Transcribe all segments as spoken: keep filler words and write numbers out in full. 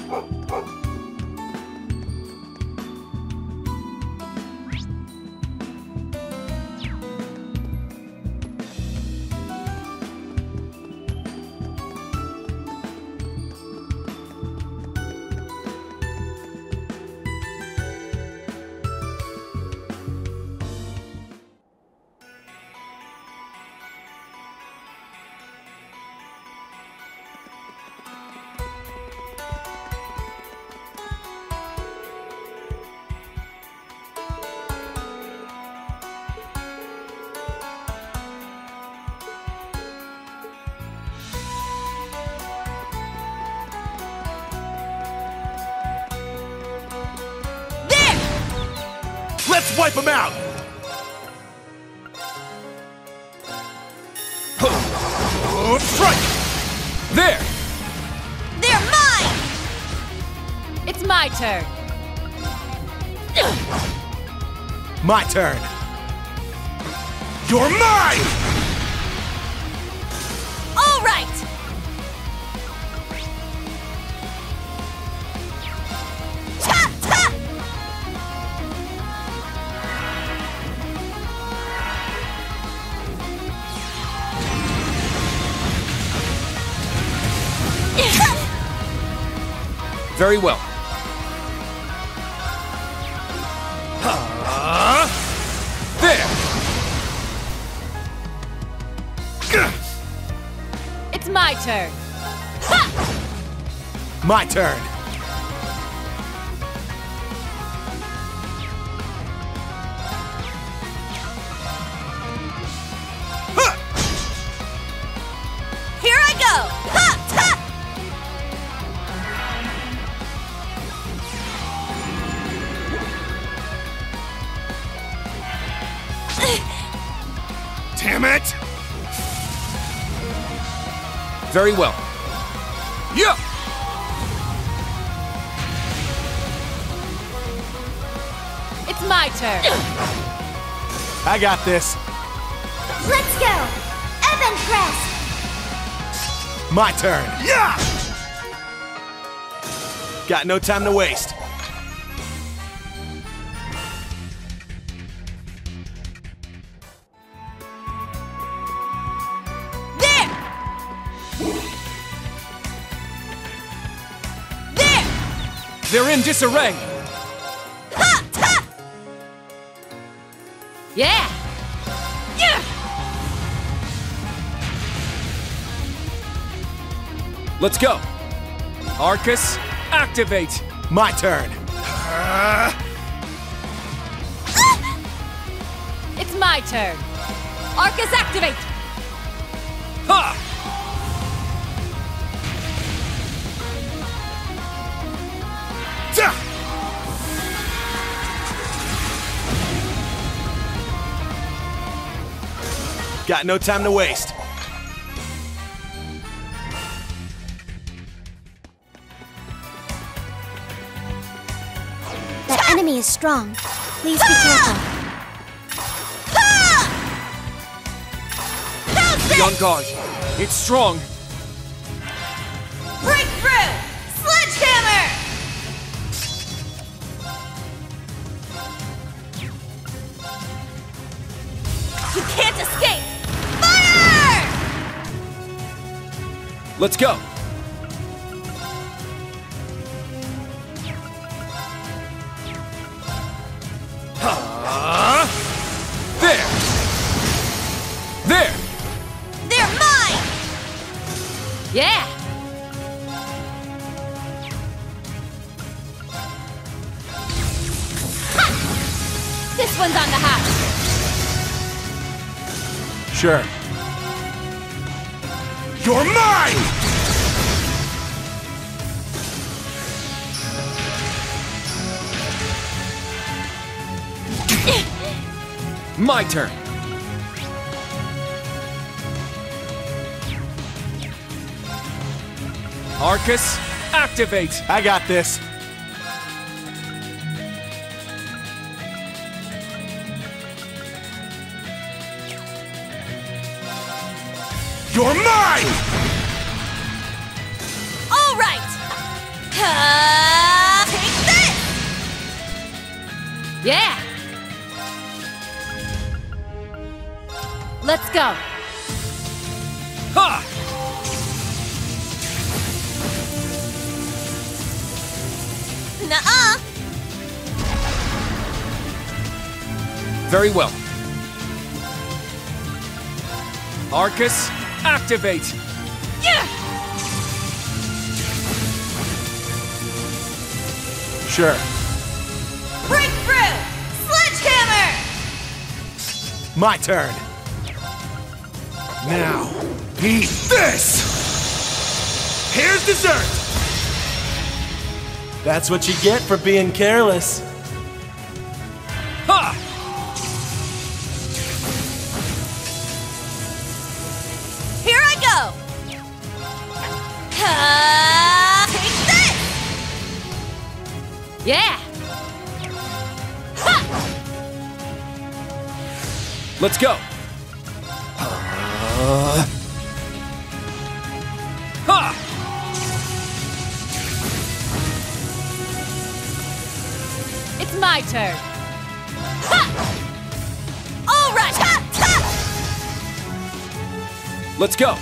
Let's wipe them out! Strike! There! They're mine! It's my turn. My turn! You're mine! All right! Ta ta! Very well. Uh, There! It's my turn. Ha! my turn! Huh! Here I go! Ha! Ta! Damn it! Very well. Yeah! It's my turn. I got this. Let's go! Evan Crest! My turn. Yeah! Got no time to waste. There! There! They're in disarray! Ha! Ta! Yeah! Yeah! Let's go! Arcus, activate! My turn. Uh, It's my turn. Arcus, activate! Ha! ja! Got no time to waste. That enemy is strong. Please be careful. Be on guard. It's strong. Breakthrough! Sledgehammer! You can't escape! Fire! Let's go! Uh, There! There! They're mine! Yeah! Ha! This one's on the house! sure. You're mine! My turn! Arcus, activate! I got this. You're mine! All right! Ha! Let's go. Ha! Nuh-uh. Very well. Arcus, activate! Yeah! Sure. Breakthrough! Sledgehammer! My turn. Now, eat this! Here's dessert! That's what you get for being careless. Ha! Here I go! Ha! Take this! Yeah! Ha! Let's go! Uh, Ha! It's my turn. Ha! All right! Ha! Ha! Let's go!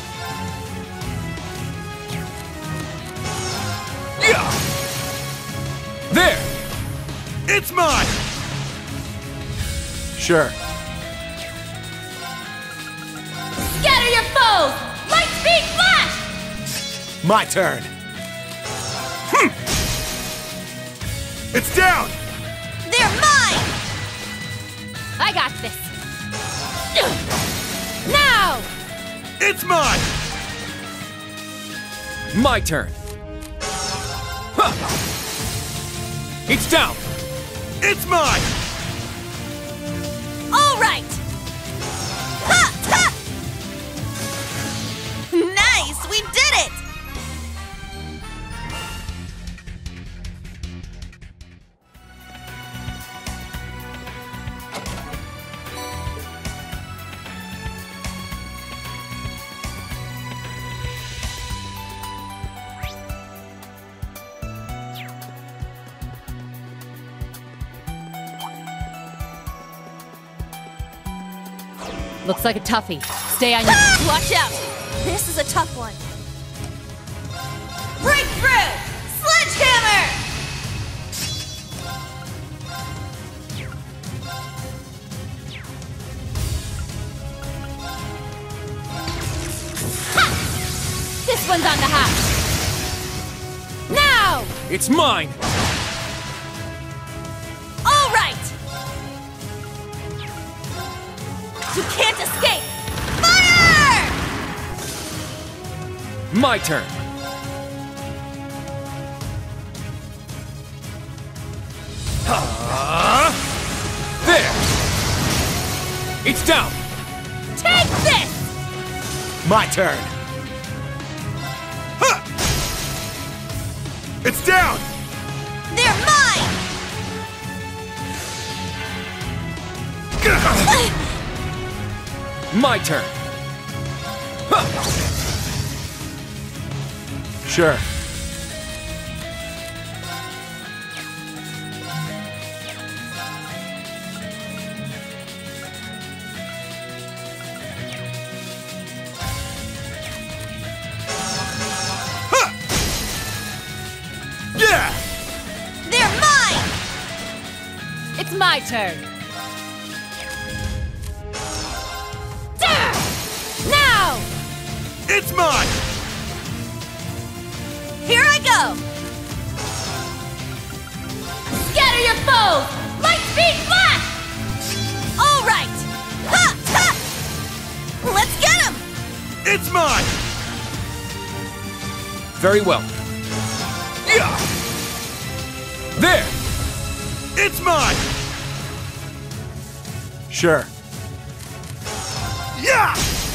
yeah! There! It's mine! Sure. Scatter your foes! Light speed flash! My turn. Hmm. It's down! They're mine! I got this. Now! It's mine! My turn! Ha! It's down! It's mine! All right! Ha! Ha! Nice! We did it! Looks like a toughie. Stay on your... Watch out! This is a tough one. Breakthrough! Sledgehammer! Ha! This one's on the house. Now! It's mine! All right! You can't escape! Fire! My turn! Ha! There! It's down! Take this! My turn. Huh! It's down! They're mine! My turn! Ha! Sure. Huh! Yeah! They're mine! It's my turn. There! Now! It's mine! Here I go! Scatter your foes! Light speed flash! All right! Ha! Ha! Let's get him! It's mine! Very well. Yeah! There! It's mine! Sure. Yeah!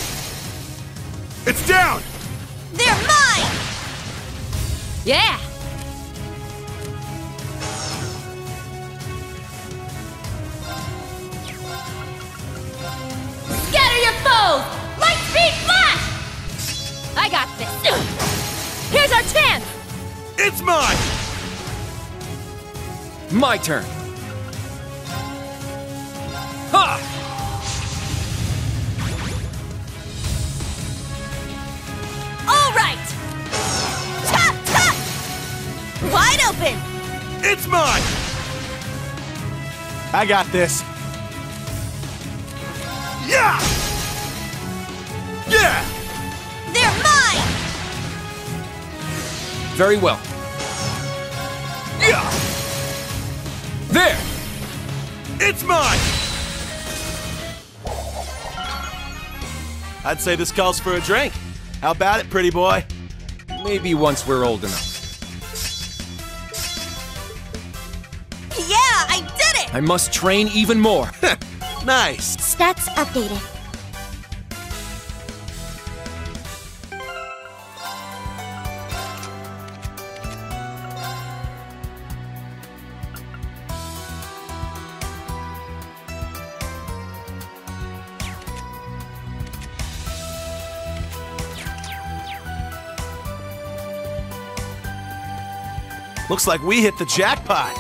It's down! They're mine! Yeah! Scatter your foes! Light speed flash! I got this. Here's our chance! It's mine! My turn! Ha! wide open! It's mine! I got this. Yeah! Yeah! They're mine! Very well. Yeah! There! It's mine! I'd say this calls for a drink. How about it, pretty boy? Maybe once we're old enough. Yeah, I did it! I must train even more. Nice. Stats updated. Looks like we hit the jackpot.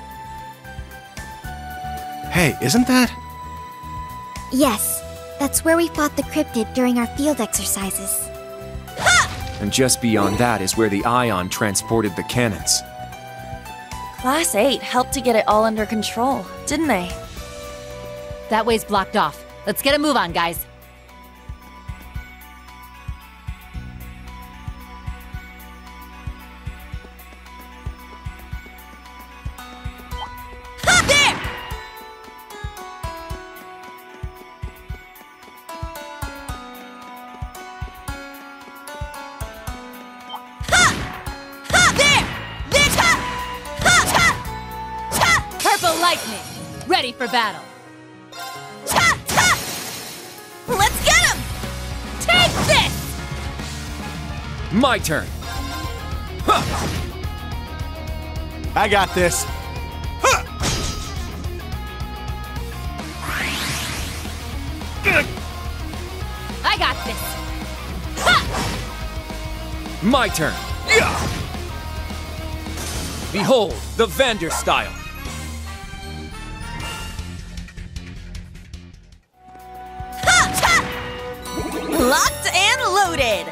Hey, isn't that? Yes, that's where we fought the cryptid during our field exercises. And just beyond that is where the Ion transported the cannons. Class eight helped to get it all under control, didn't they? That way's blocked off. Let's get a move on, guys. Ha! There! Ha! Ha! There! There! Ha! Ha! Ha! Ha! Purple lightning, ready for battle. Ha! Ha! Let's get him! Take this! My turn. I got this. I got this. Ha! My turn. Yeah! Behold, the Vander style. Ha! Ha! Locked and loaded!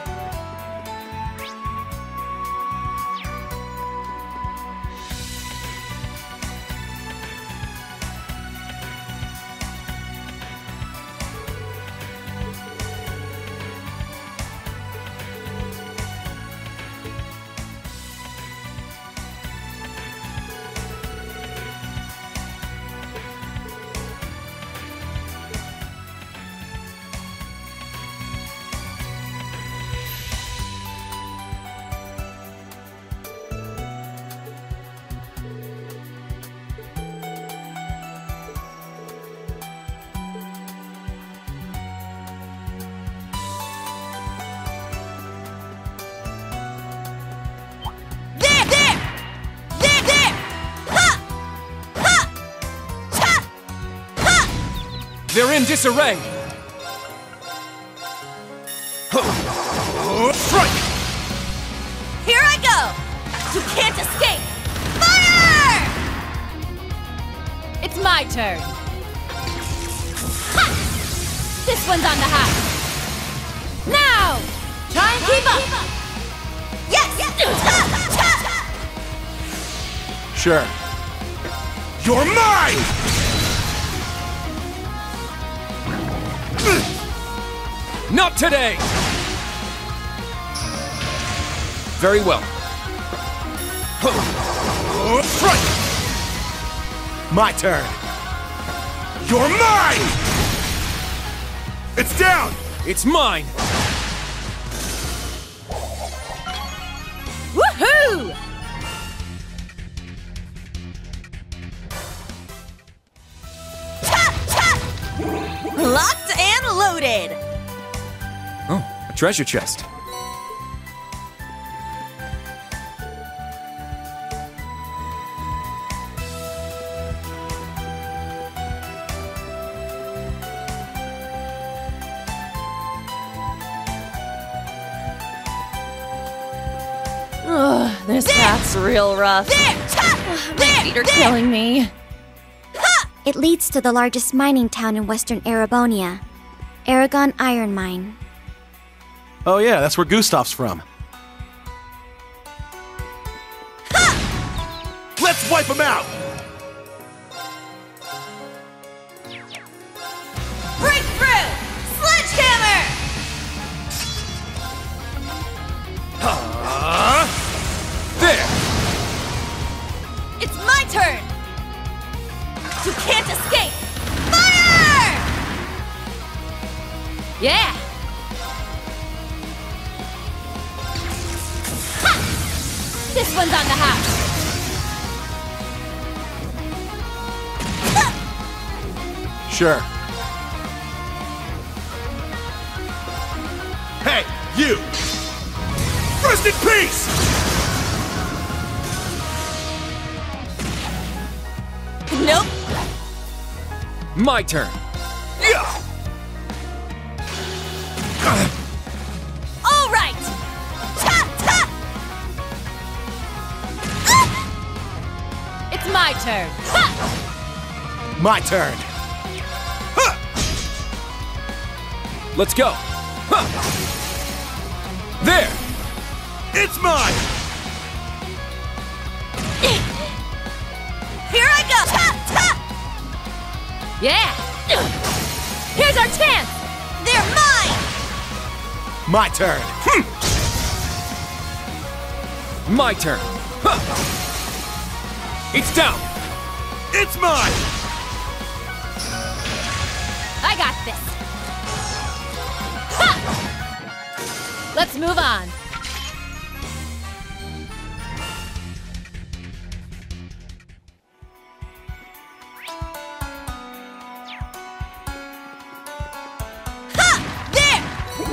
There! There! There! There! Ha! Ha! Ha! Ha! They're in disarray. Strike! Here I go! You can't escape! Fire! It's my turn. Ha! This one's on the house. Now! Try and keep up! Yes! Ha! Ha! Sure. You're mine! Not today! Very well. Strike! My turn. You're mine! It's down! It's mine! Woohoo! Ha! Ha! Locked and loaded! Oh, a treasure chest. Ugh, this path's real rough. There! Ha! My There! feet are There! killing me. It leads to the largest mining town in western Erebonia, Aragon Iron Mine. Oh yeah, that's where Gustav's from. Let's wipe them out! Breakthrough! Sledgehammer! Uh, there! It's my turn! You can't escape! Fire! Yeah! Ha! This one's on the house! Sure. Hey, you! Rest in peace! Nope. My turn. Yeah! All right! Ta ta! It's my turn! Ha! My turn. Huh! Let's go. Huh. There! It's mine! Here I go! Ta ta! Yeah! Here's our chance! They're mine! My turn. My turn. Huh. It's down. It's mine! I got this! Ha! Let's move on. Ha! There!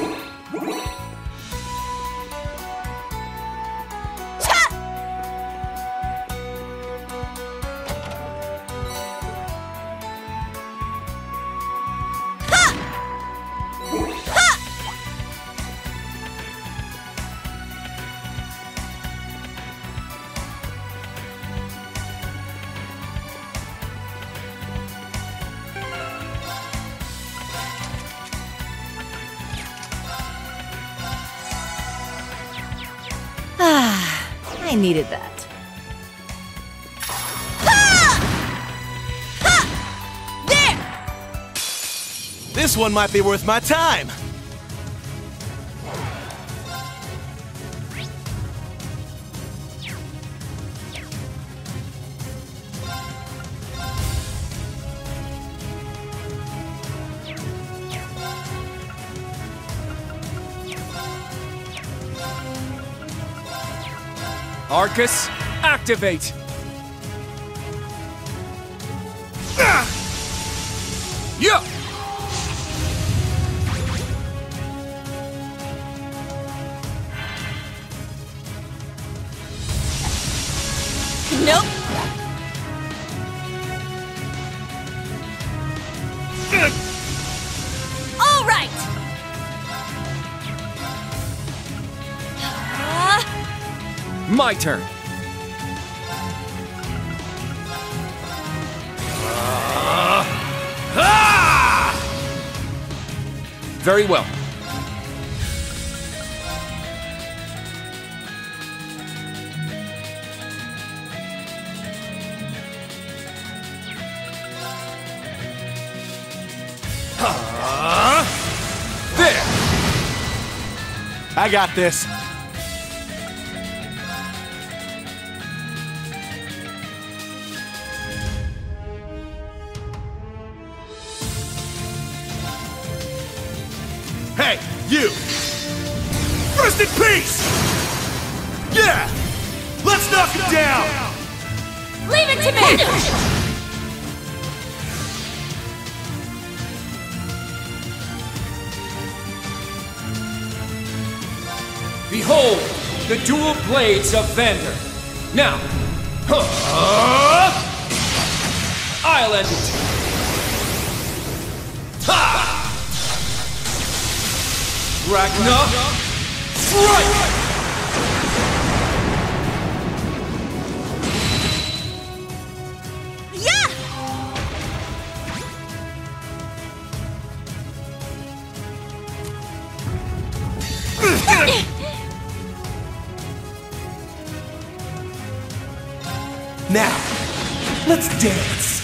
Ta! Ha! Ha! I needed that. There! This one might be worth my time. Arcus, activate! Ah! Yeah! Nope. All right. Uh, My turn. Ah! Very well. Uh, there! I got this. Hey, you! Rest in peace! Yeah! Let's knock him down! Leave it to me! Behold, the dual blades of Vander. Now, Uh, I'll end it. ha! Ragnar, strike! yeah. Now, let's dance.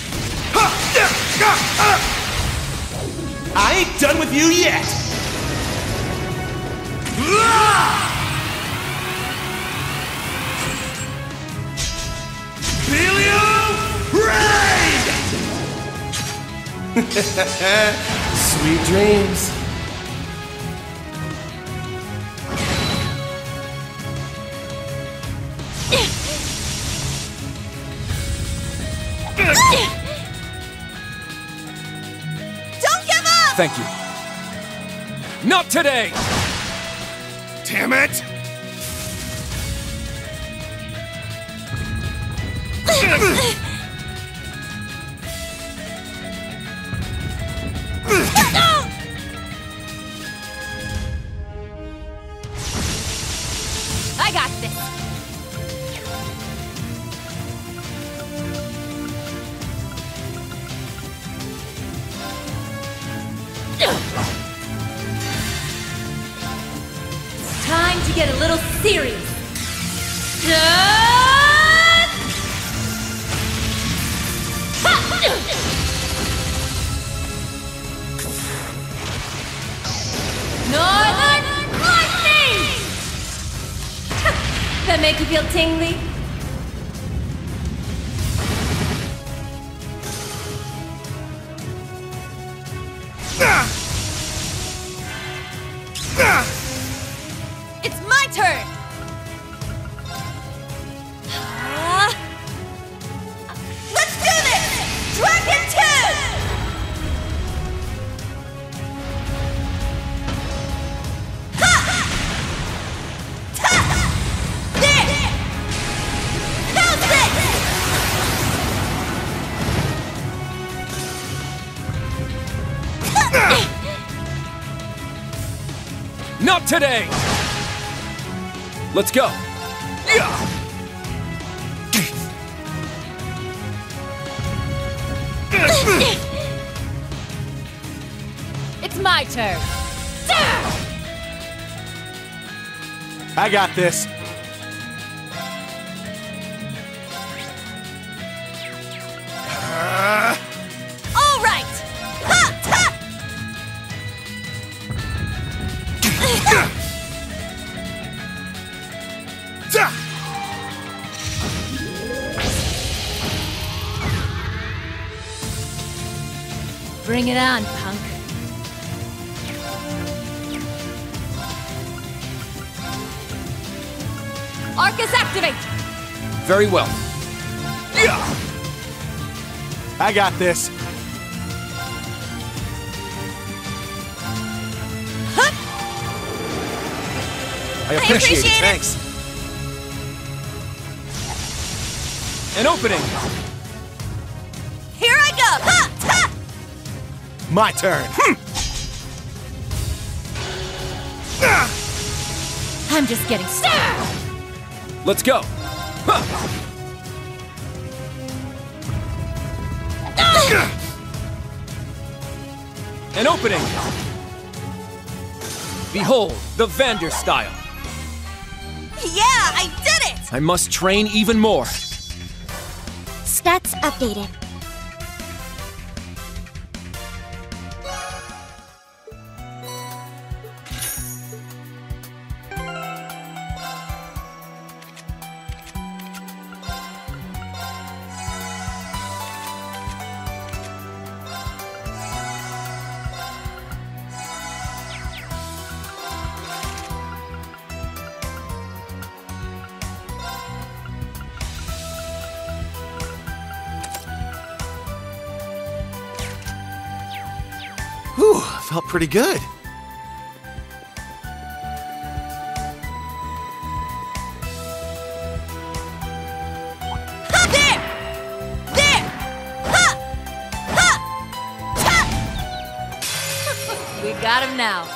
I ain't done with you yet. Helio Raid! Sweet dreams. Don't give up! Thank you. Not today! Damn it! I got this. It's time to get a little serious. Just... Northern Lightning! That make you feel tingly? It's my turn! Uh, let's do this! Dragon two! Ha! Ta! There! How's this? Not today! Let's go! It's my turn. I got this. All right! Ha! Ta! Bring it on, punk. Arcus activate! Very well. I got this. I appreciate, appreciate it. it. Thanks. An opening. Here I go! Ha! Ta! My turn. I'm just getting started. Let's go. Huh. An opening. Behold, the Vander style. Yeah, I did it! I must train even more. Stats updated. Whew, felt pretty good. Ha! There! There! Ha! Ha! Ta! We got him now.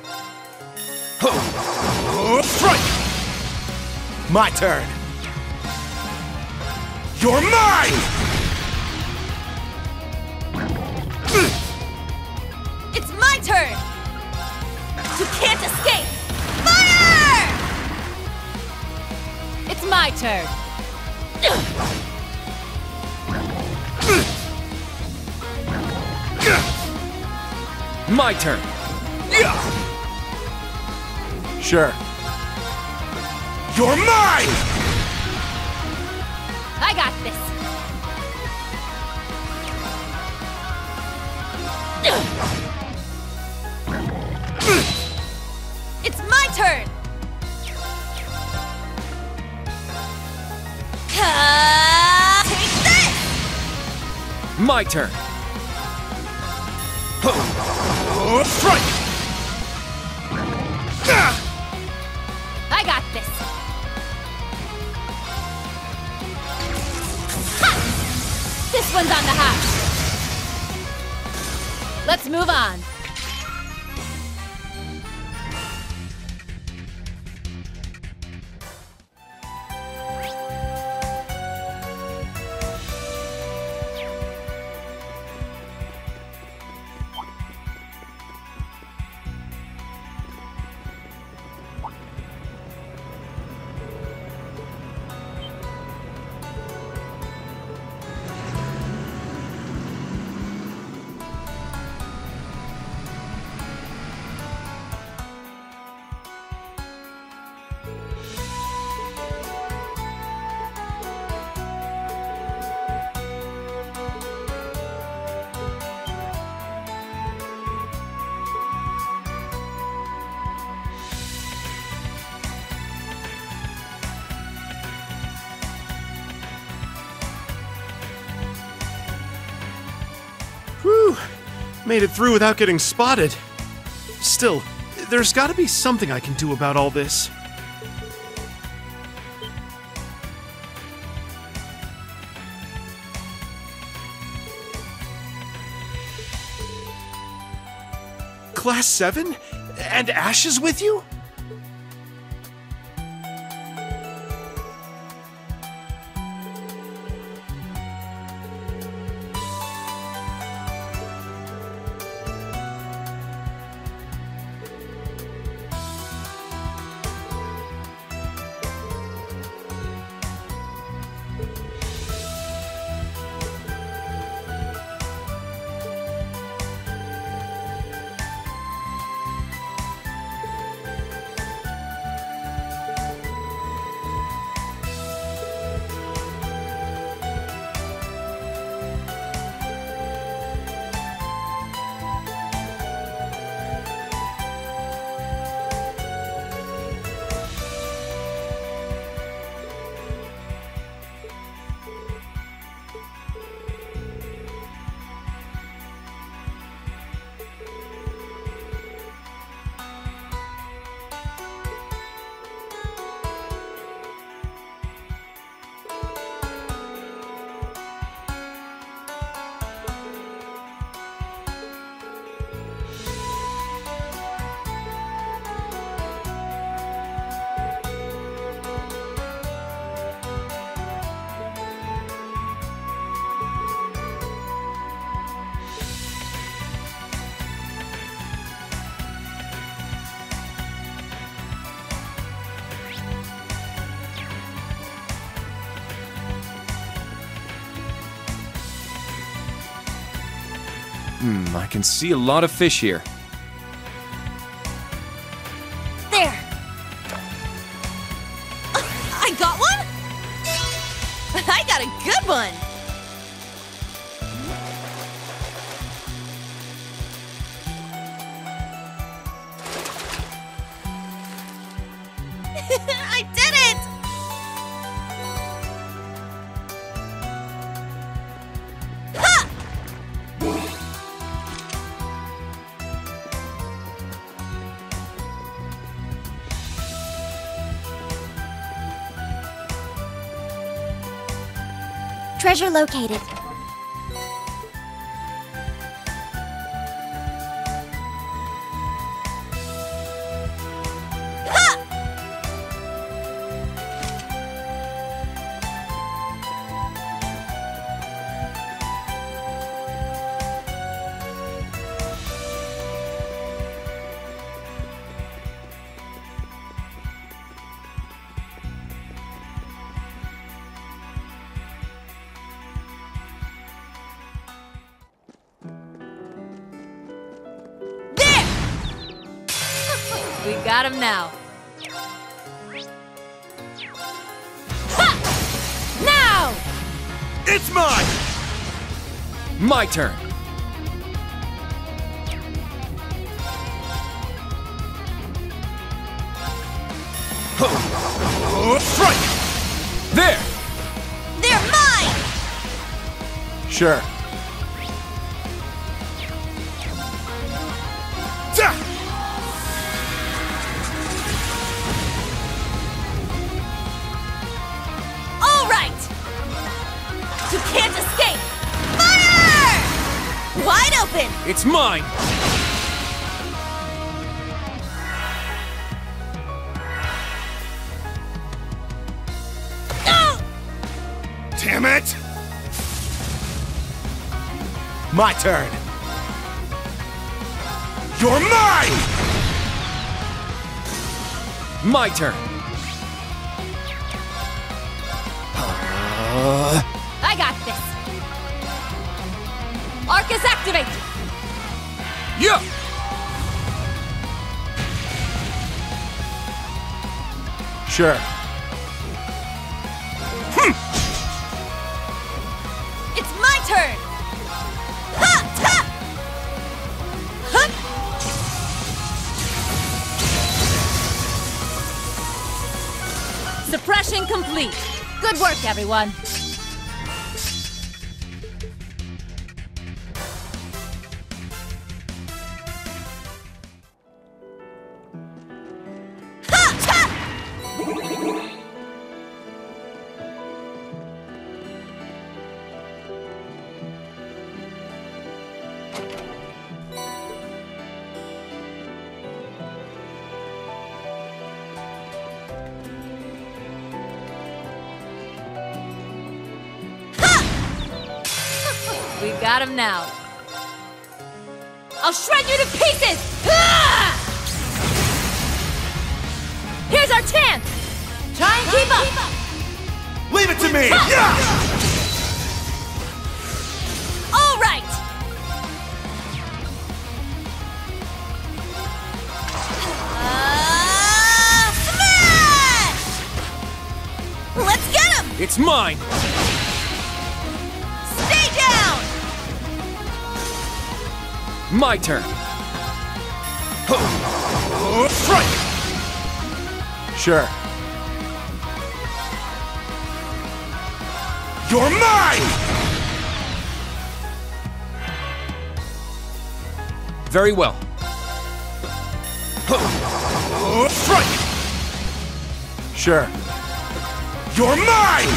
Strike! My turn. You're mine! It's my turn! You can't escape! Fire! It's my turn. My turn. Sure. You're mine! I got this. It's my turn! Uh, take this! My turn. Oh, strike! Ah! I got this. Ha! This one's on the house. Let's move on. Whew! Made it through without getting spotted. Still, there's gotta be something I can do about all this. Class seven? And Ash is with you? Hmm, I can see a lot of fish here. There! Uh, I got one? I got a good one! I did it! Ha! Treasure located. We got him now. Ha! Now! It's mine! My turn. Strike! There! They're mine! Sure. Da! All right! You can't escape! Fire! Wide open! It's mine! Oh! Damn it! My turn! You're mine! My turn. I got this. Arcus activate. Yeah! Sure. It's my turn! Ha! Ha! Huh! Suppression complete. Good work, everyone. Ha! Ha! We got him now. I'll shred you to pieces! Ah! Here's our chance! Try and keep up! Leave it to me! Yeah! All right! Uh, smash! Let's get him! It's mine! Stay down! My turn. Strike! Sure. You're mine! Very well. Strike! Sure. You're mine!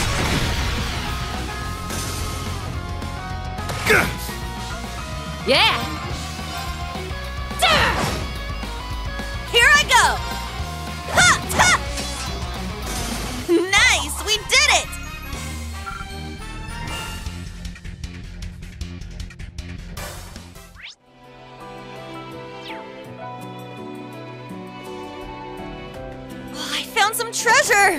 Gah! Yeah! Here I go! Ha! Ha! Nice! We did it! Oh, I found some treasure!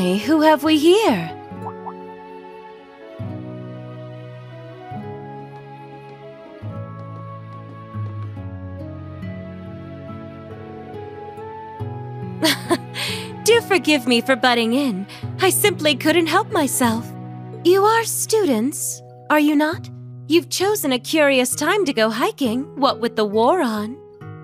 My, who have we here? Do forgive me for butting in. I simply couldn't help myself. You are students, are you not? You've chosen a curious time to go hiking, what with the war on.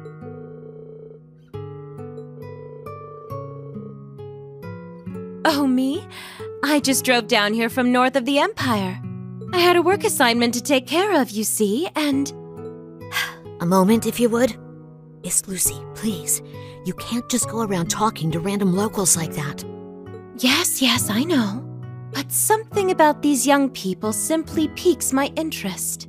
Oh, me? I just drove down here from north of the Empire. I had a work assignment to take care of, you see, and... A moment, if you would. Miss Lucy, please. You can't just go around talking to random locals like that. Yes, yes, I know. But something about these young people simply piques my interest.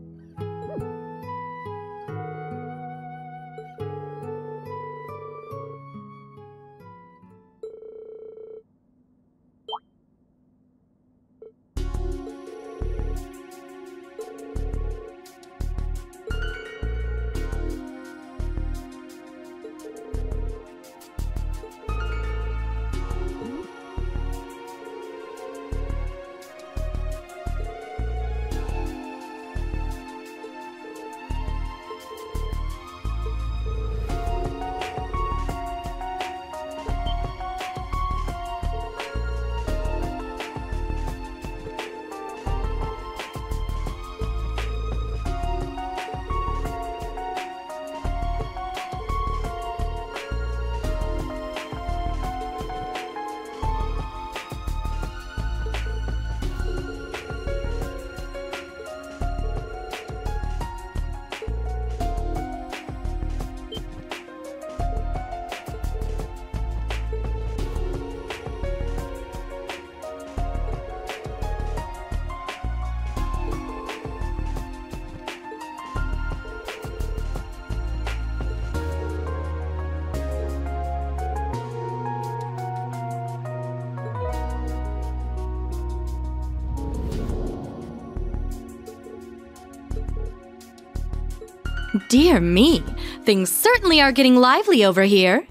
Dear me, things certainly are getting lively over here.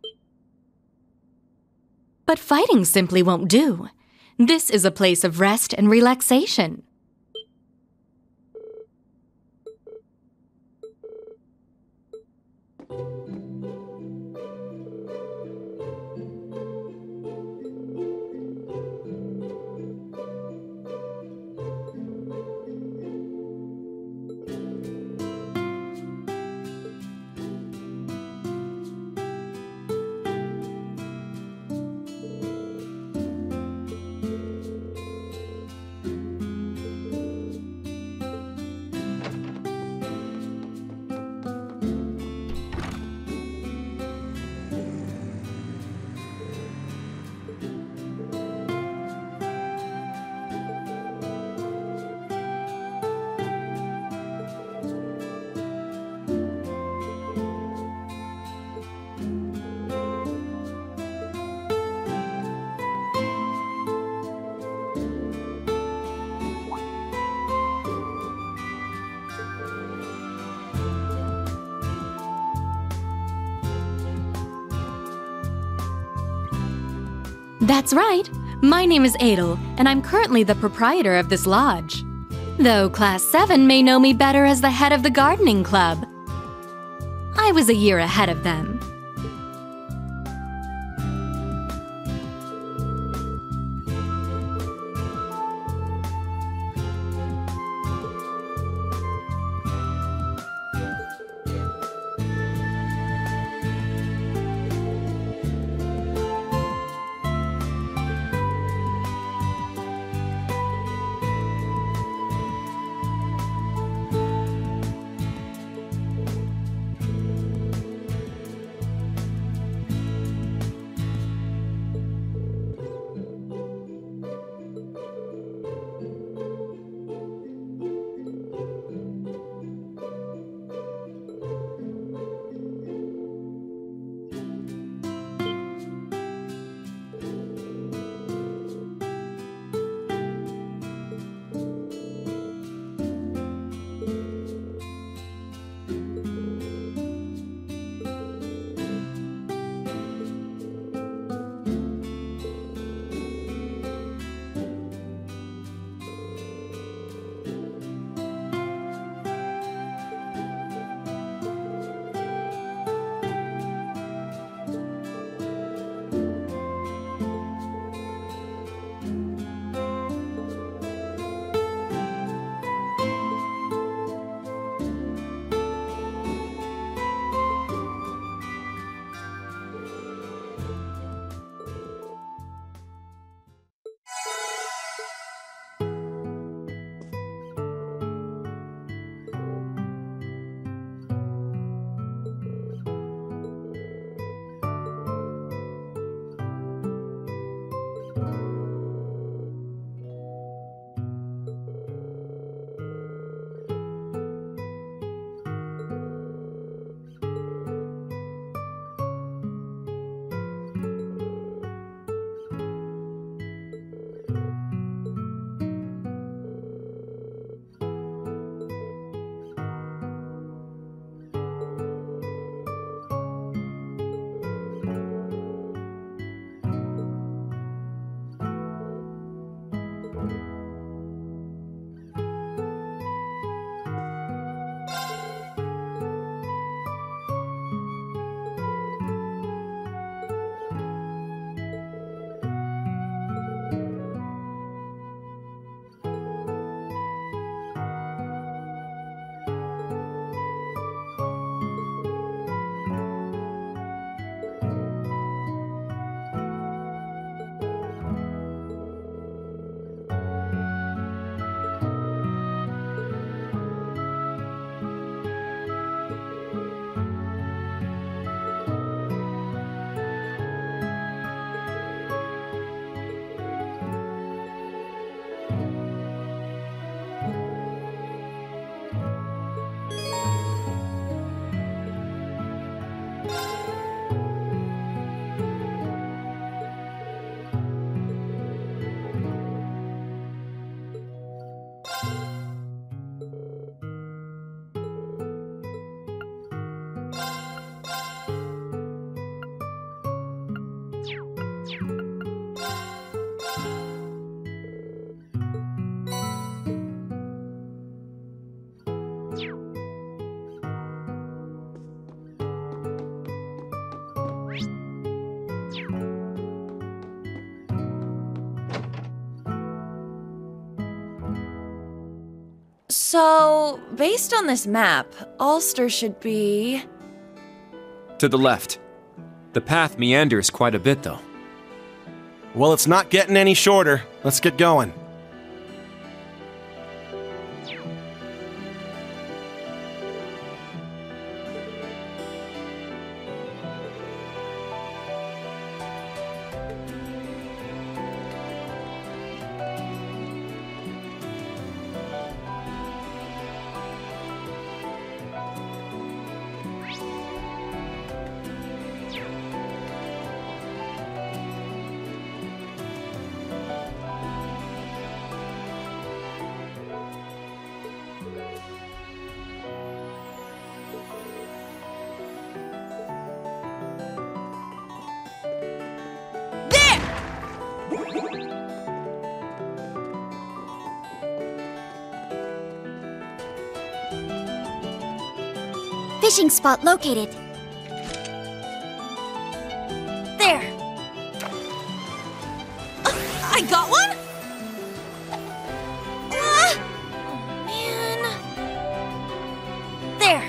But fighting simply won't do. This is a place of rest and relaxation. That's right. My name is Adel, and I'm currently the proprietor of this lodge. Though Class seven may know me better as the head of the gardening club. I was a year ahead of them. So, based on this map, Ulster should be... To the left. The path meanders quite a bit, though. Well, it's not getting any shorter. Let's get going. Fishing spot located. There. Uh, I got one? Ah! Oh, man. There.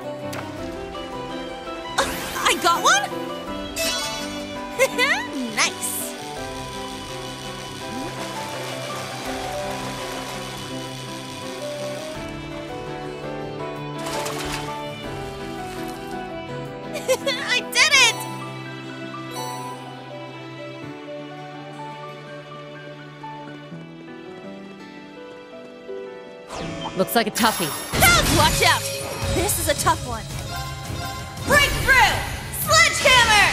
Uh, I got one? Nice. I did it! Looks like a toughie. Hounds, watch out! This is a tough one. Breakthrough! Sledgehammer!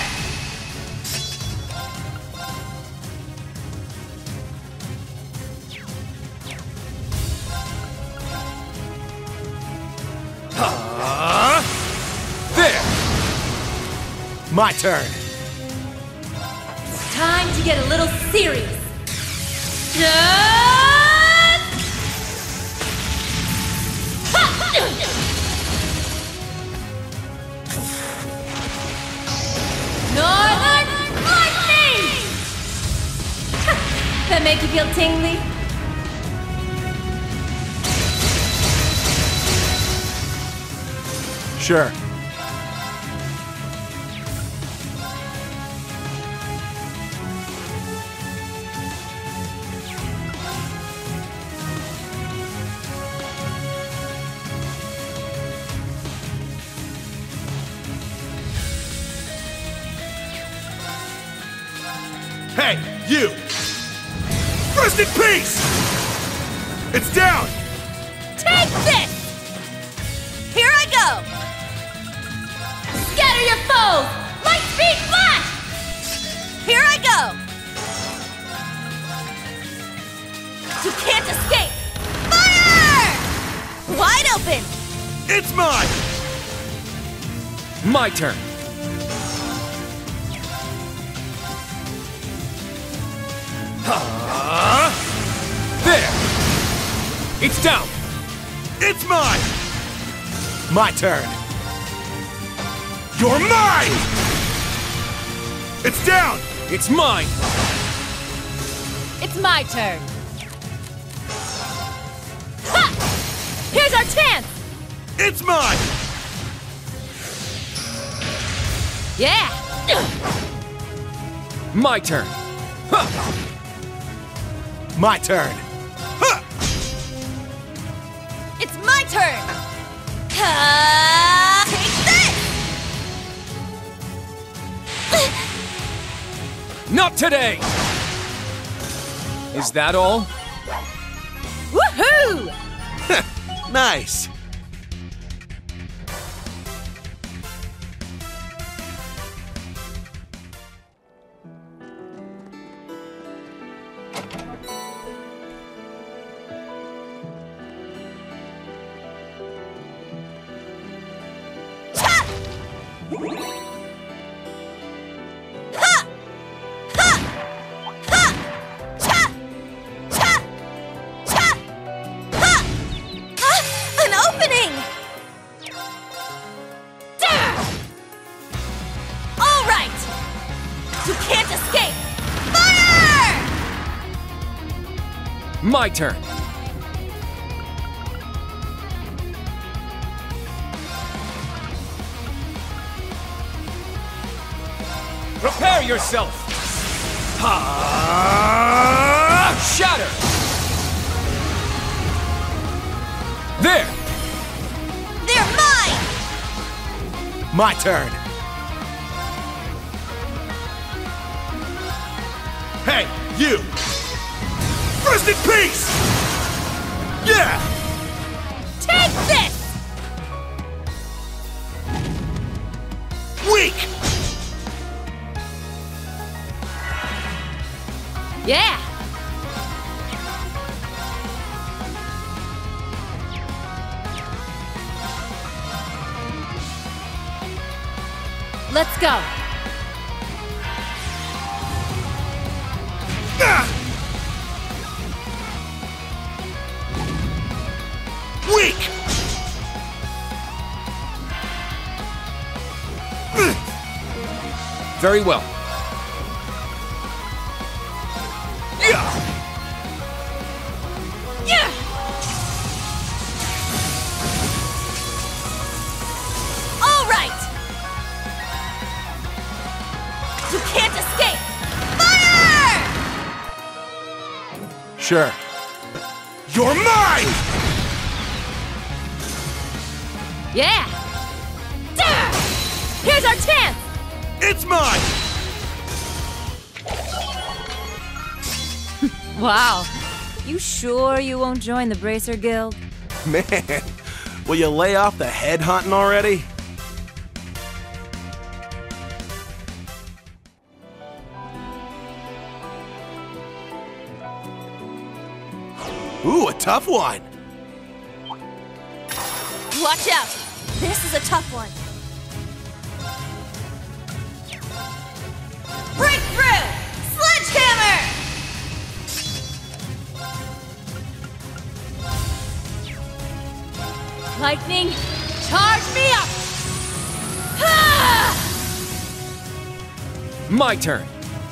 Uh, there! My turn. Time to get a little serious. Northern Lightning! That make you feel tingly? Sure. Hey, you! Rest in peace! It's down! Take this! Here I go! Scatter your foes! Light speed flash! Here I go! You can't escape! Fire! Wide open! It's mine! My turn. Uh, There! It's down! it's mine! My turn. You're mine! It's down! It's mine! It's my turn! Ha! Here's our chance! It's mine! Yeah! My turn! Huh. My turn. Ha! It's my turn! Ha! Take this! Not today! Is that all? Woohoo! Nice. My turn. yourself! Ha! Shatter! There! They're mine! My turn. Hey, you! Rest in peace! Yeah! Take this! Weak! Yeah! Let's go! Ah! Weak! Very well. Yeah! Yeah! All right! You can't escape! Fire! Sure. You're mine! Yeah! There! Here's our chance! It's mine! Wow. You sure you won't join the Bracer Guild? Man, will you lay off the head hunting already? Ooh, a tough one. Watch out! This is a tough one. Breakthrough! Sledgehammer! Lightning, charge me up! Ah! My turn.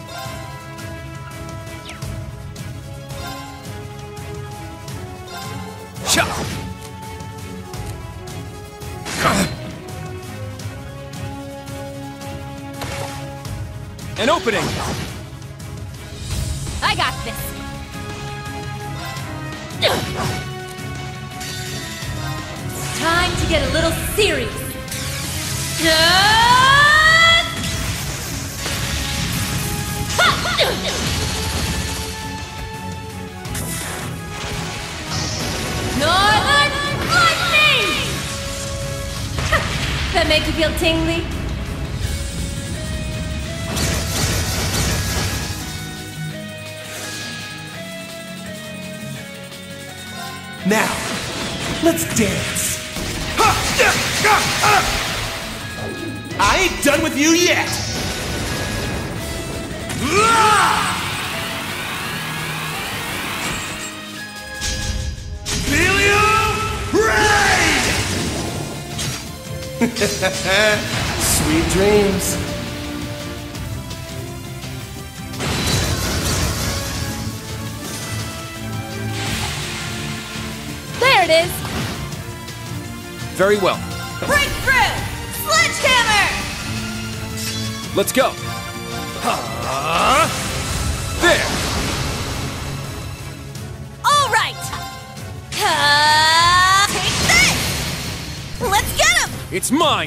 Cha! An opening! I got this. Time to get a little serious. Northern Lightning! That make you feel tingly? Now, let's dance. Ha! Yeah! Ah! Ah! I ain't done with you yet. Ah! Helium Raid! Sweet dreams. There it is! Very well. Breakthrough! Sledgehammer! Let's go. Ah! There! All right! Uh, take this! Let's get him! It's mine!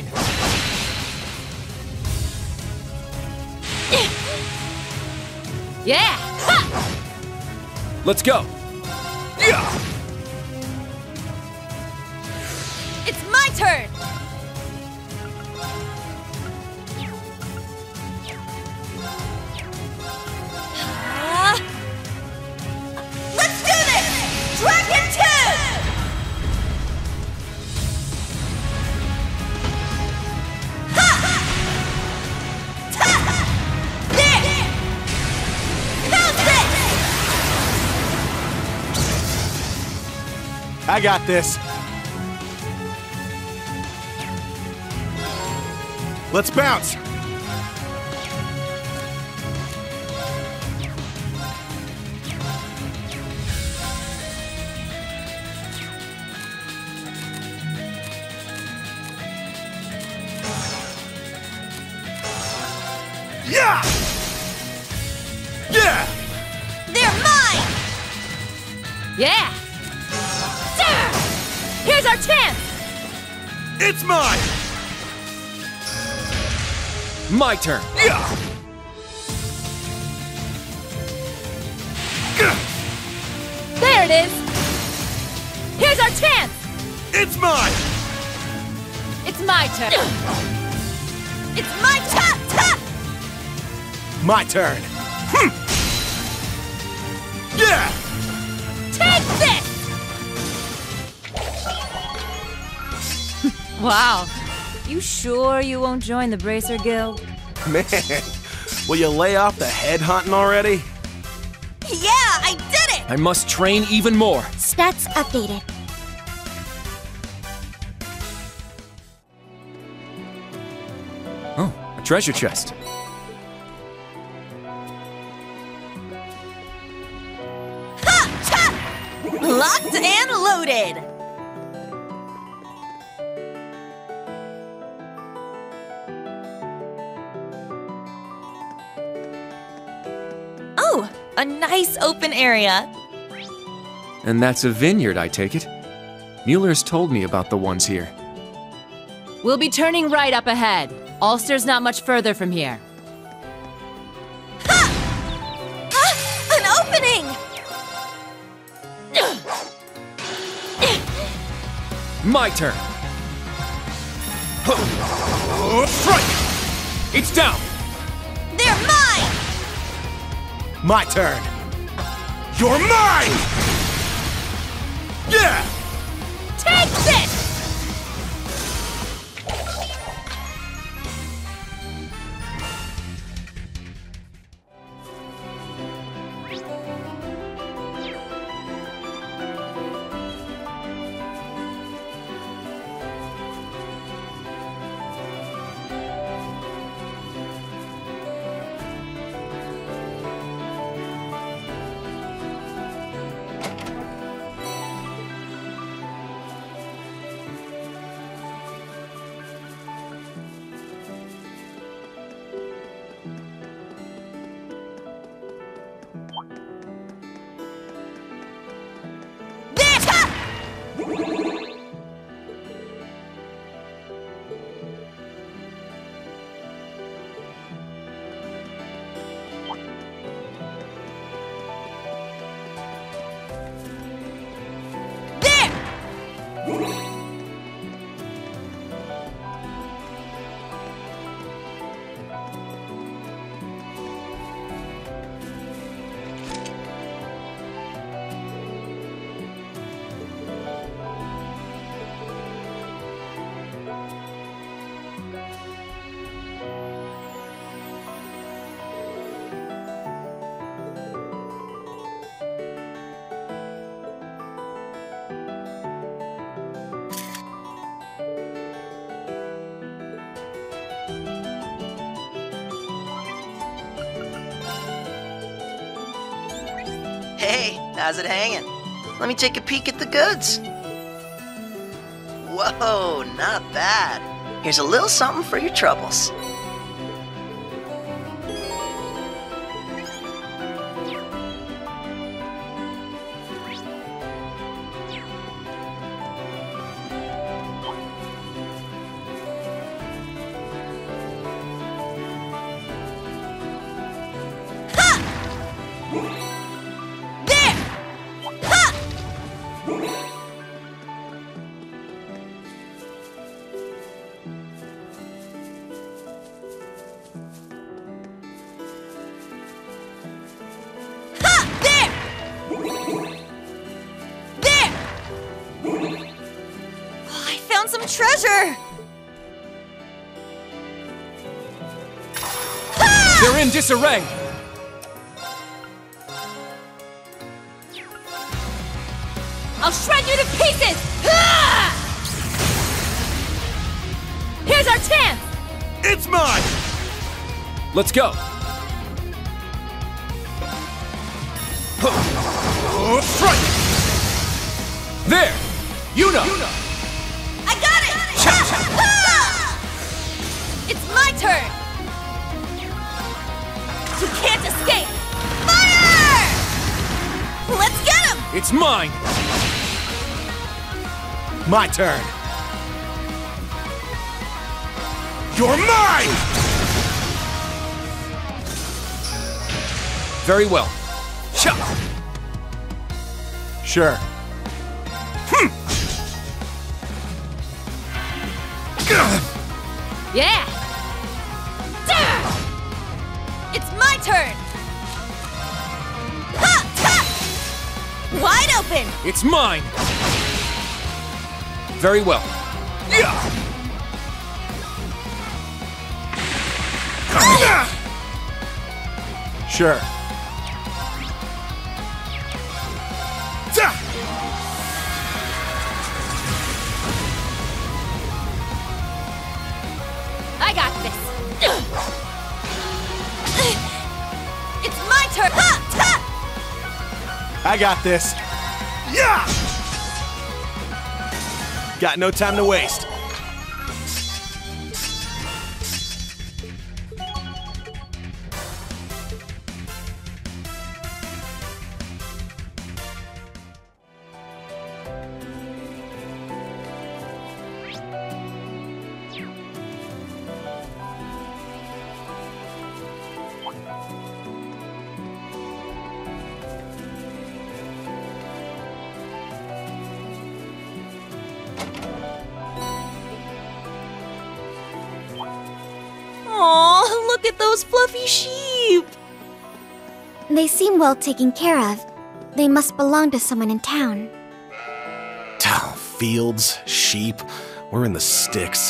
Yeah! Ha! Let's go. Yeah! It's my turn! Uh, let's do this! Dragon two! Ha! Ta! There! Bounce it! I got this. Let's bounce. Yeah! Yeah! Here's our chance! It's mine! My turn! Yeah! There it is! Here's our chance! It's mine! It's my turn! It's my turn! My turn. Hm. Yeah! Take this! Wow. You sure you won't join the Bracer Guild? Man, will you lay off the headhunting already? Yeah, I did it! I must train even more. Stats updated. Oh, a treasure chest. Locked and loaded! Oh, a nice open area. And that's a vineyard, I take it. Mueller's told me about the ones here. We'll be turning right up ahead. Ulster's not much further from here. Ha! Ah, an opening! My turn! Strike! It's down! They're mine! My turn. You're mine! Yeah! Take this! Hey, how's it hanging? Let me take a peek at the goods. Whoa, not bad. Here's a little something for your troubles. Some treasure! They're in disarray! I'll shred you to pieces! Here's our chance! It's mine! Let's go! Strike! There! You know! You know. I got it! It's my turn! You can't escape! Fire! Let's get him! It's mine! My turn! You're mine! Very well. Cha! Sure. Hm. Yeah! It's my turn! Ha! Ha! Wide open! It's mine! Very well. Yeah! Sure. I got this. It's my turn. Ha! Ha! I got this. Yeah! Got no time to waste. Aw, look at those fluffy sheep! They seem well taken care of. They must belong to someone in town. Fields, sheep, we're in the sticks.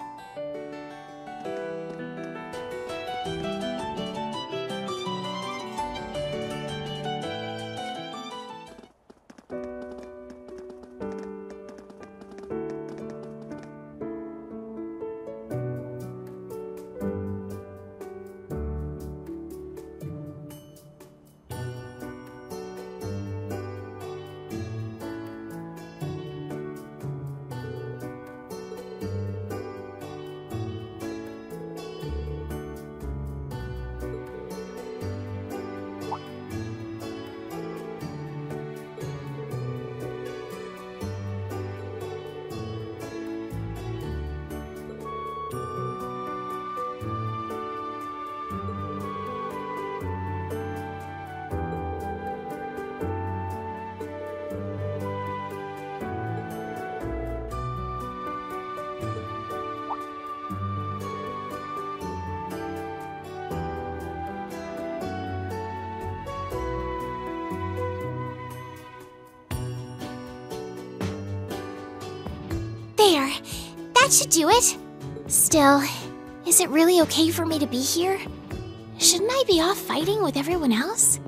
There. That should do it. Still, is it really okay for me to be here? Shouldn't I be off fighting with everyone else?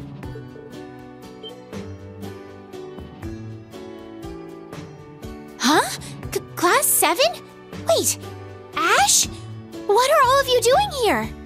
Huh? C- class seven? Wait, Ash? What are all of you doing here?